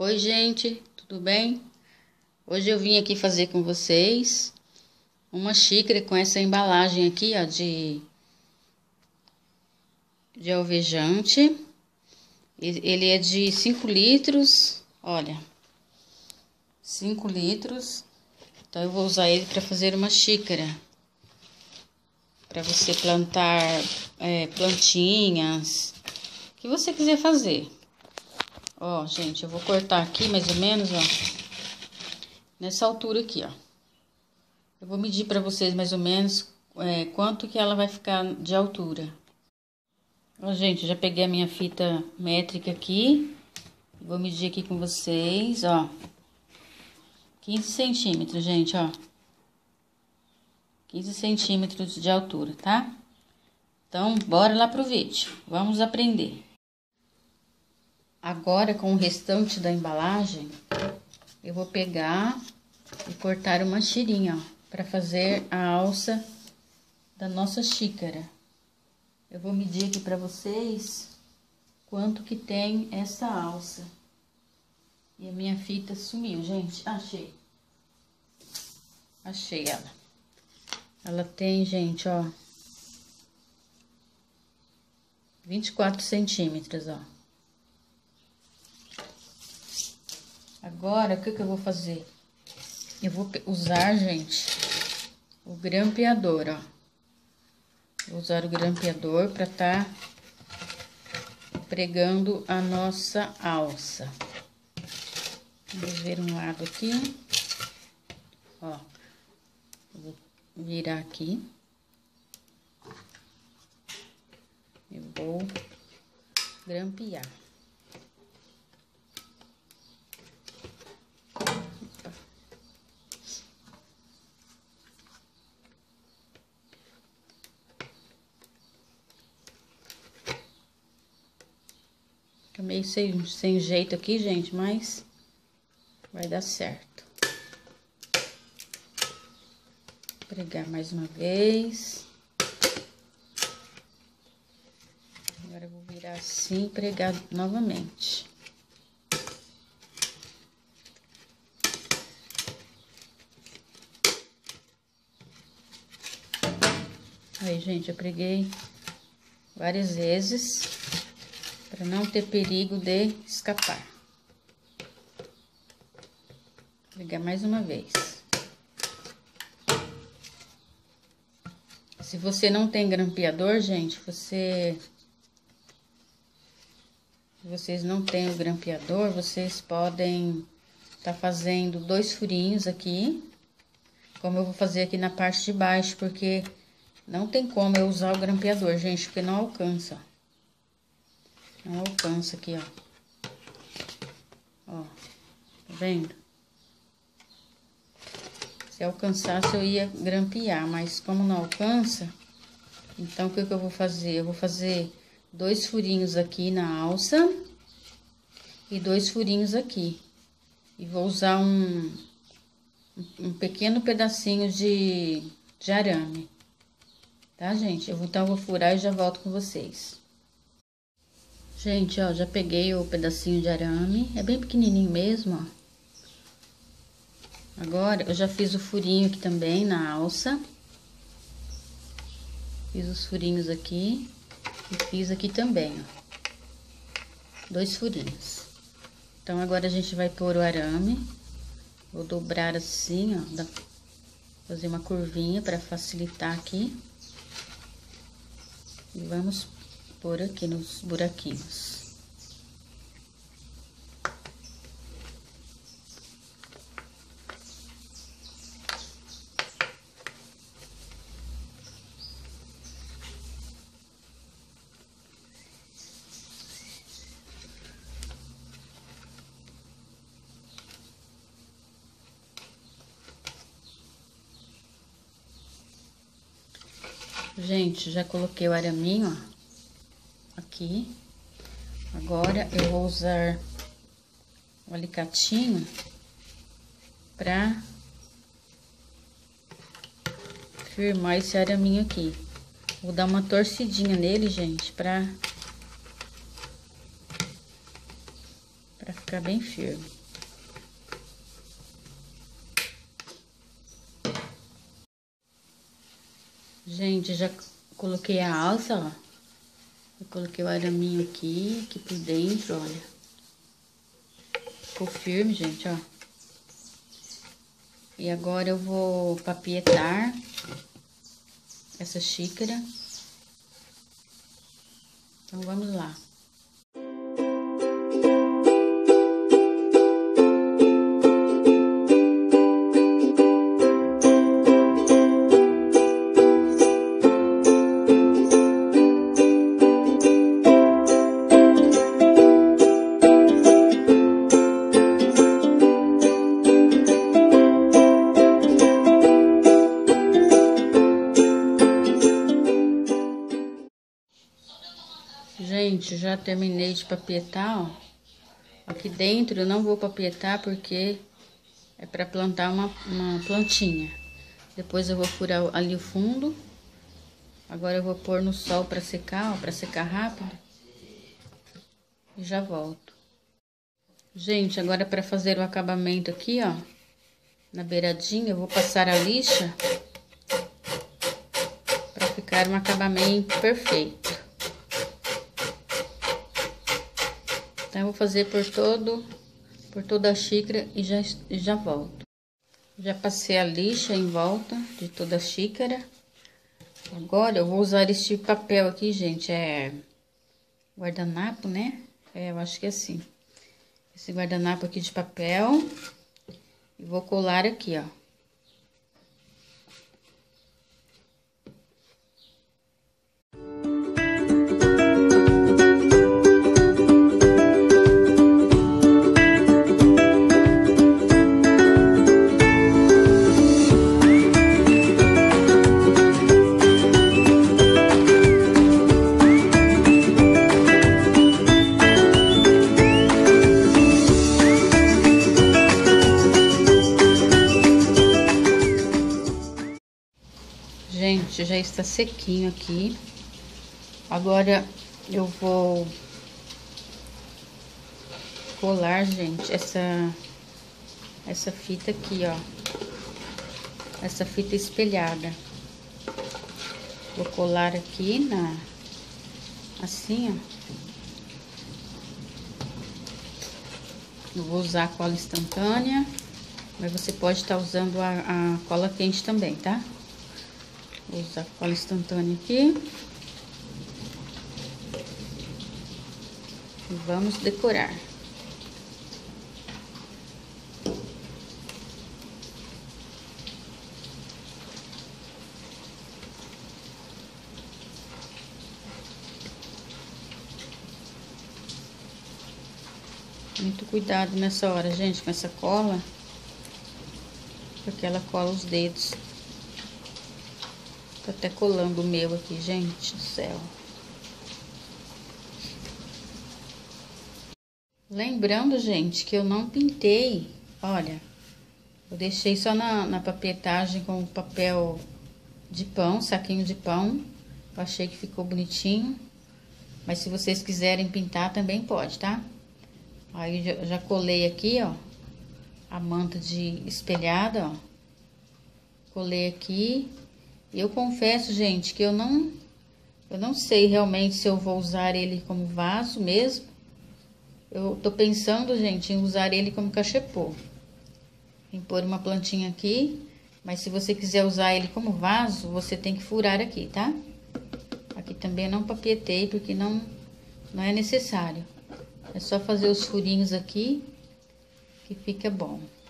Oi, gente, tudo bem? Hoje eu vim aqui fazer com vocês uma xícara com essa embalagem aqui, ó, de alvejante. Ele é de 5 litros, olha, 5 litros. Então eu vou usar ele para fazer uma xícara, para você plantar plantinhas, o que você quiser fazer. Ó, gente, eu vou cortar aqui mais ou menos, ó, nessa altura aqui, ó. Eu vou medir para vocês mais ou menos quanto que ela vai ficar de altura. Ó, gente, já peguei a minha fita métrica aqui. Vou medir aqui com vocês, ó. 15 centímetros, gente, ó. 15 centímetros de altura, tá? Então, bora lá pro vídeo. Vamos aprender. Agora, com o restante da embalagem, eu vou pegar e cortar uma tirinha, ó, para fazer a alça da nossa xícara. Eu vou medir aqui para vocês quanto que tem essa alça. E a minha fita sumiu, gente. Achei. Achei ela. Ela tem, gente, ó, 24 centímetros, ó. Agora, o que eu vou fazer? Eu vou usar, gente, o grampeador, ó. Vou usar o grampeador para tá pregando a nossa alça. Vamos ver um lado aqui. Ó, vou virar aqui. Eu vou grampear. Tá meio sem jeito aqui, gente, mas vai dar certo. Pregar mais uma vez. Agora eu vou virar assim e pregar novamente. Aí, gente, eu preguei várias vezes para não ter perigo de escapar. Vou pregar mais uma vez. Se você não tem grampeador, gente, vocês não têm o grampeador, vocês podem tá fazendo 2 furinhos aqui, como eu vou fazer aqui na parte de baixo, porque não tem como eu usar o grampeador, gente, porque não alcança. Não alcança aqui, ó. Ó, tá vendo? Se alcançasse, eu ia grampear, mas como não alcança, então o que eu vou fazer? Eu vou fazer 2 furinhos aqui na alça e 2 furinhos aqui. E vou usar um pequeno pedacinho de arame. Tá, gente? Então, eu vou furar e já volto com vocês. Gente, ó, já peguei o pedacinho de arame. É bem pequenininho mesmo, ó. Agora, eu já fiz o furinho aqui também na alça. Fiz os furinhos aqui. E fiz aqui também, ó. 2 furinhos. Então, agora a gente vai pôr o arame. Vou dobrar assim, ó. Fazer uma curvinha para facilitar aqui. E vamos pôr aqui nos buraquinhos. Gente, já coloquei o araminho, ó, aqui. Agora, eu vou usar o alicatinho pra firmar esse araminho aqui. Vou dar uma torcidinha nele, gente, pra para ficar bem firme. Gente, já coloquei a alça, ó. Eu coloquei o araminho aqui por dentro, olha. Ficou firme, gente, ó. E agora eu vou papietar essa xícara. Então, vamos lá. Gente, já terminei de papietar, ó. Aqui dentro eu não vou papietar porque é para plantar uma plantinha. Depois eu vou furar ali o fundo. Agora eu vou pôr no sol para secar, ó, para secar rápido. E já volto. Gente, agora para fazer o acabamento aqui, ó, na beiradinha, eu vou passar a lixa para ficar um acabamento perfeito. Então, eu vou fazer por toda a xícara e já volto. Já passei a lixa em volta de toda a xícara. Agora, eu vou usar este papel aqui, gente, é guardanapo, né? Eu acho que é assim. Esse guardanapo aqui de papel. E vou colar aqui, ó. Gente, já está sequinho aqui. Agora eu vou colar, gente, essa fita aqui, ó. Essa fita espelhada. Vou colar aqui assim, ó. Eu vou usar a cola instantânea, mas você pode estar usando a cola quente também, tá? Vou usar a cola instantânea aqui. E vamos decorar. Muito cuidado nessa hora, gente, com essa cola, porque ela cola os dedos. Tá até colando o meu aqui, gente do céu. Lembrando, gente, que eu não pintei, olha, eu deixei só na papietagem com papel de pão, saquinho de pão. Eu achei que ficou bonitinho, mas se vocês quiserem pintar também pode, tá? Aí já colei aqui, ó, a manta de espelhada, ó. Colei aqui. E eu confesso, gente, que eu não sei realmente se eu vou usar ele como vaso mesmo. Eu tô pensando, gente, em usar ele como cachepô. Em pôr uma plantinha aqui, mas se você quiser usar ele como vaso, você tem que furar aqui, tá? Aqui também eu não papietei, porque não é necessário. É só fazer os furinhos aqui, que fica bom.